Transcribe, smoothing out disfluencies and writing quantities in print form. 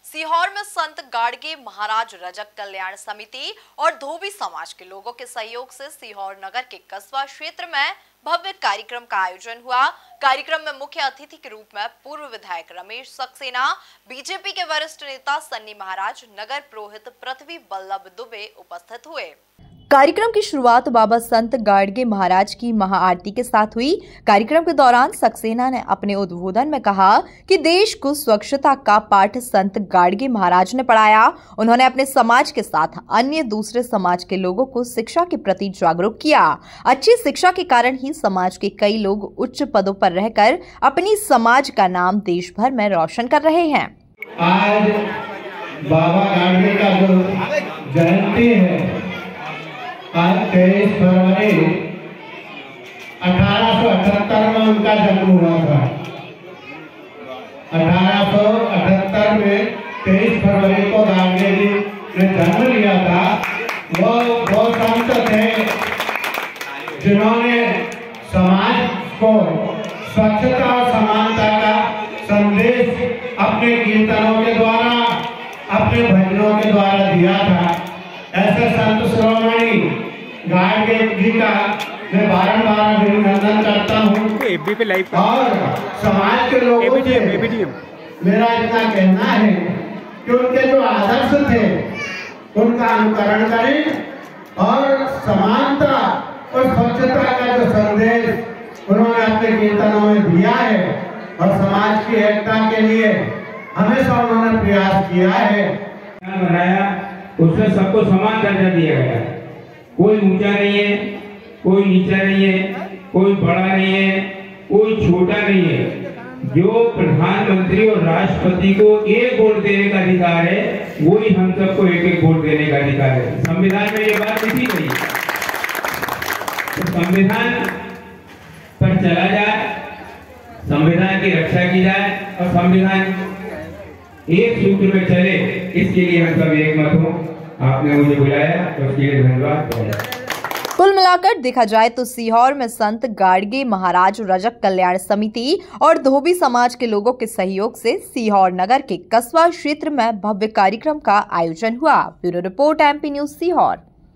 सीहोर में संत गाडगे महाराज रजक कल्याण समिति और धोबी समाज के लोगों के सहयोग से सीहोर नगर के कस्बा क्षेत्र में भव्य कार्यक्रम का आयोजन हुआ। कार्यक्रम में मुख्य अतिथि के रूप में पूर्व विधायक रमेश सक्सेना, बीजेपी के वरिष्ठ नेता सन्नी महाराज, नगर पुरोहित पृथ्वी बल्लभ दुबे उपस्थित हुए। कार्यक्रम की शुरुआत बाबा संत गाडगे महाराज की महाआरती के साथ हुई। कार्यक्रम के दौरान सक्सेना ने अपने उद्बोधन में कहा कि देश को स्वच्छता का पाठ संत गाडगे महाराज ने पढ़ाया। उन्होंने अपने समाज के साथ अन्य दूसरे समाज के लोगों को शिक्षा के प्रति जागरूक किया। अच्छी शिक्षा के कारण ही समाज के कई लोग उच्च पदों पर रहकर अपनी समाज का नाम देश भर में रोशन कर रहे हैं। आज बाबा गाडगे का जो जयंती है, आज 23 फरवरी 1878 में उनका जन्म हुआ था। 1878 में 23 फरवरी को गाडगे जी ने जन्म लिया था। वो संत थे जिन्होंने समाज को स्वच्छता और समानता का संदेश अपने कीर्तनों के द्वारा, अपने भजनों के द्वारा दिया था। ऐसे संत शिरोमणि गाडगे जी का मैं बारंबार अभिनंदन करता हूँ और समाज के लोगों से मेरा इतना कहना है कि उनके जो आदर्श थे उनका अनुकरण करें और समानता और स्वच्छता का जो संदेश उन्होंने अपने कीर्तनों में दिया है और समाज की एकता के लिए हमेशा उन्होंने प्रयास किया है। बनाया, उसमें सबको समान दर्जा दिया गया। कोई ऊंचा नहीं है, कोई नीचा नहीं है, कोई बड़ा नहीं है, कोई छोटा नहीं है। जो प्रधानमंत्री और राष्ट्रपति को एक वोट देने का अधिकार है, वही हम सबको एक एक वोट देने का अधिकार है। संविधान में ये बात लिखी गई है। तो संविधान पर चला जाए, संविधान की रक्षा की जाए और संविधान एक सूत्र में चले, इसके लिए हम सब एक मत हों। आपने मुझे बुलाया तो उसके लिए धन्यवाद। कुल मिलाकर देखा जाए तो सीहोर में संत गाडगे महाराज रजक कल्याण समिति और धोबी समाज के लोगों के सहयोग से सीहोर नगर के कस्बा क्षेत्र में भव्य कार्यक्रम का आयोजन हुआ। Bureau report, MP news Sehore.